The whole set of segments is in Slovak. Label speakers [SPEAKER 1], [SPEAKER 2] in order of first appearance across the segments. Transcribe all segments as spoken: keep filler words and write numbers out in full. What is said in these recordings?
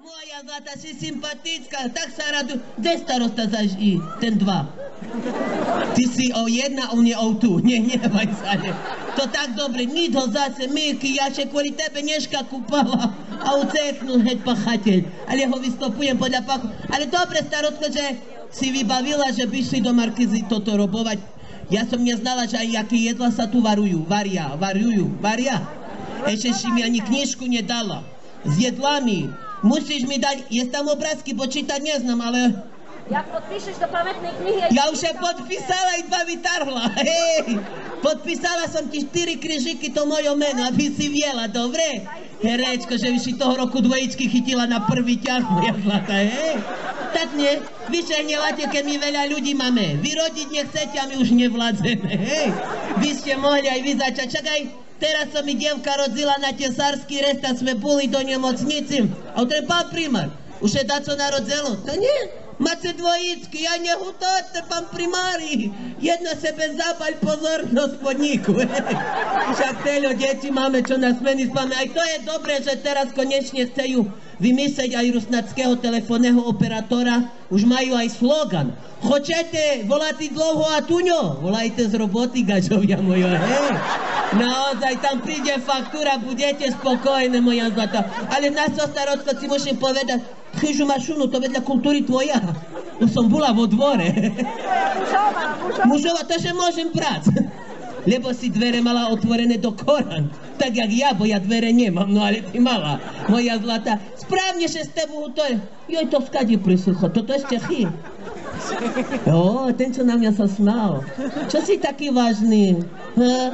[SPEAKER 1] Moja zlata, si sympatická, tak sa radu. Kde starosta zaží? Ten dva. Ty si o jedna, on je o tu. Nie, nevaj sa, ne. To tak dobre, nid ho zase, Milky, ja še kvôli tebe Nežka kúpala a uceknul heď pachateľ. Ale ho vystopujem podľa pachu. Ale dobre, starostko, že si vybavila, že by šli do Markízy toto robovať. Ja som neznala, že aj aké jedla sa tu varujú. Varia, varujú, varia. Ešte si mi ani knižku nedala. S jedlami. Musíš mi dať, je tam obrázky, bo čítať neznám, ale...
[SPEAKER 2] Jak podpíšeš do pamätnej knihy...
[SPEAKER 1] Ja už je podpísala, i dva vytarhla, hej! Podpísala som ti štyri križiky, to moje meno, aby si viela, dobre? Herečko, že už si toho roku dvojičky chytila na prvý ťah, moja zlata, hej? Tak nie, vy sa hnevate, keď my veľa ľudí máme. Vyrodiť nechcete a my už nevládzeme, hej? Vy ste mohli aj vy začať, čak aj teraz sa mi dievka rodzila na tesársky rest a sme boli do nemocnici. A to je pán primár, už je daco narodzelo, to nie? Máte dvojičky, ja nehutáte, pán primári. Jedna sebe zabaľ pozornosť podniku. Však teľo, deti máme, čo na smeny spáme. Aj to je dobré, že teraz konečne chcú vymyslieť aj rusnackého telefónneho operátora. Už majú aj slogan. Chcete volať dlouho a tuňo? Volajte z roboty, gažovia mojo, hej. Naozaj, tam príde faktúra, budete spokojné, moja zlata. Ale nás, starostko, si musím povedať, chyžu mašunu, to vedľa kultúry tvoja. Už som bola vo dvore.
[SPEAKER 2] Mužová, mužová.
[SPEAKER 1] Mužová, to, že môžem prác. Lebo si dvere mala otvorené do koran. Tak jak ja, bo ja dvere nemám, no ale ty mala. Moja zlata, správne, že s tebou to je. Joj, to skade prisucho, toto je z Čechy. Jo, ten, čo na mňa sa smál. Čo si taký vážny? Ha?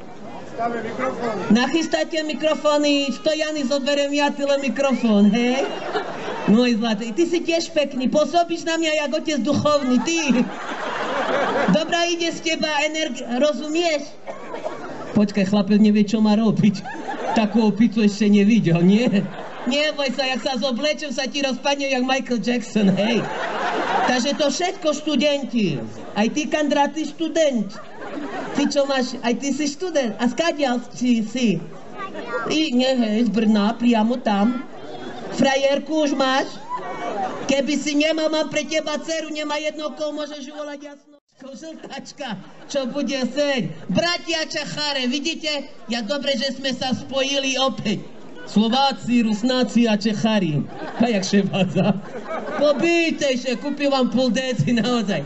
[SPEAKER 1] Nachystajte mikrofóny, stojany, zoberiem ja celý mikrofón, hej? Môj zlatý, ty si tiež pekný, pôsobíš na mňa jak otec duchovný, ty. Dobrá ide z teba energia, rozumieš? Počkaj, chlapec nevie, čo má robiť. Takú opicu ešte nevidel, nie? Neboj sa, jak sa zoblečem, sa ti rozpadne jak Michael Jackson, hej? Takže to všetko študenti. Aj ty, Kandra, ty študent. Ty čo máš, aj ty si študent. A skadiaľ si si? I, nie, hej, z Brna, priamo tam. Frajerku už máš? Keby si nemal, mám pre teba dceru, nemá jedno koho, môžeš volať jasno. Žltačka, čo bude seď. Bratia Čecháre, vidíte? Jak dobre, že sme sa spojili opäť. Slováci, Rusnáci a Čechári. A jak ševádza. Pobítejšie, kúpim vám pol déci, naozaj.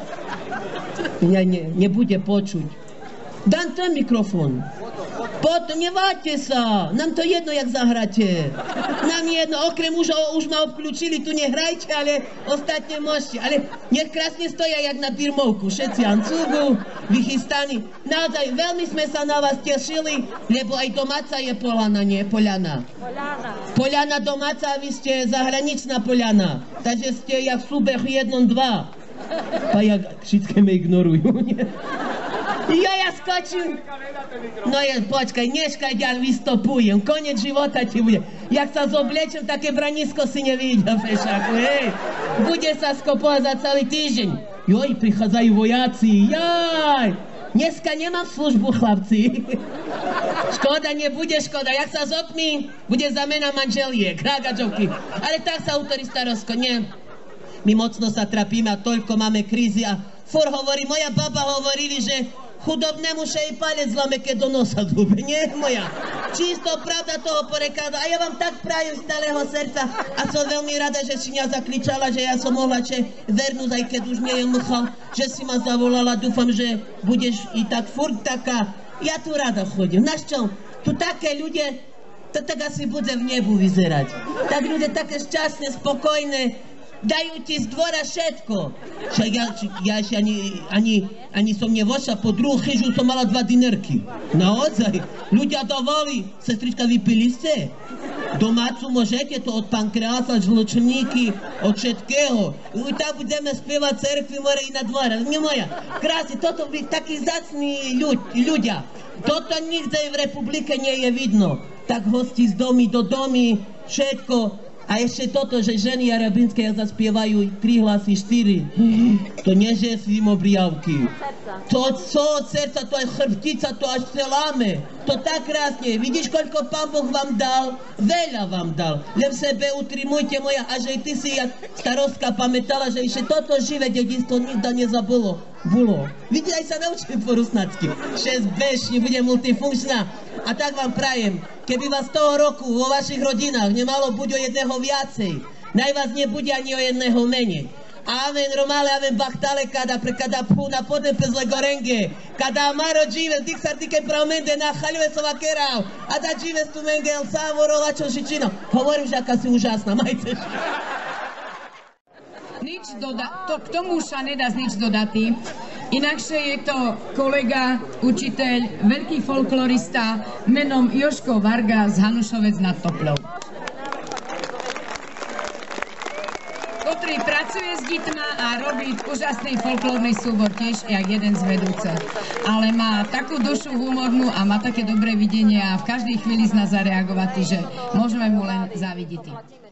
[SPEAKER 1] Ne, ne, nebude počuť. Dám ten mikrofón. Potom neváďte sa. Nám to jedno, jak zahráte. Nám jedno, okrem už, už ma obklúčili, tu nehrajte, ale ostatne môžete. Ale nech krásne stoja, jak na birmovku. Všetci ancúgu, vychystaní. Naozaj, veľmi sme sa na vás tešili, lebo aj domáca je Poľana, nie Poľana.
[SPEAKER 2] Poľana.
[SPEAKER 1] Poľana domáca, a vy ste zahraničná Poľana. Takže ste jak súbeh jednom dva. A jak všetké me ignorujú, nie? Ja, ja skočím. No je, počkaj, Nežka, ja vystopujem. Koniec života ti bude. Jak sa zoblečem, také branisko si nevidel, fešaku, hej. Bude sa skopovať za celý týždeň. Joj, prichádzajú vojaci, jaj. Dneska nemám službu, chlapci. Škoda, nebude škoda. Jak sa zopní, bude zamena manželiek, rágačovky. Ale tak sa autori starostko, nie. My mocno sa trapíme a toľko máme krízy a fur hovorí, moja baba hovorili, že chudobnému še i palec zlame, keď do nosa zúbe, nie moja? Čisto pravda toho porekáda a ja vám tak prajem z celého srdca a som veľmi rada, že si mňa zakričala, že ja som mohla če vernúť, aj keď už nie je mchal, že si ma zavolala, dúfam, že budeš i tak furt taká, ja tu rada chodím, náš čo, tu také ľudia, to tak asi bude v nebu vyzerať, tak ľudia také šťastné, spokojné, dajú ti z dvora všetko. Však ja, ja ešte ani, ani, ani som nevošla po druhú chyžu, som mala dva dinerky. Naozaj. Ľudia dovoli. Sestrička, vypili ste? Domácu môžete to od pankreasa, žločníky, od všetkého. I tak budeme spievať cerkvi, more i na dvore. Nie moja. Krásne, toto by takí zacní ľud, ľudia. Toto nikde v republike nie je vidno. Tak hosti z domy do domy, všetko. A ešte toto, že ženy arabinské zaspievajú tri hlasy, štyri. To nie, že si mobriavky. To co od srdca, to aj chrbtica, to až se láme. To tak krásne. Vidíš, koľko Pán Boh vám dal? Veľa vám dal. Len v sebe utrimujte moja, a že ty si jak starostka pamätala, že ešte toto živé dedistvo nikda nezabolo. Bolo. Vidíš, aj sa naučím po rusnacky. šesť bežne, bude multifunkčná. A tak vám prajem, keby vás toho roku vo vašich rodinách nemalo buď o jedného viacej, naj vás nebude ani o jedného menej. Amen, Romale, amen, bachtale, kada, pre kada puna, potem pezle gorenge, kada amaro džive, dik sartike pravmende, na haljove sova kerao, a da džive stu menge, el savorola čošičino. Hovorím, že aká si úžasná, majte.
[SPEAKER 3] Nič doda- to, k tomu už sa nedá nič dodať. Inakšie je to kolega, učiteľ, veľký folklorista menom Jožko Varga z Hanušovec nad Toplou, ktorý pracuje s deťmi a robí úžasný folklórny súbor tiež jak jeden z vedúcich. Ale má takú dušu humornú a má také dobré videnie a v každej chvíli z nás zareagovať, že môžeme mu len závidieť.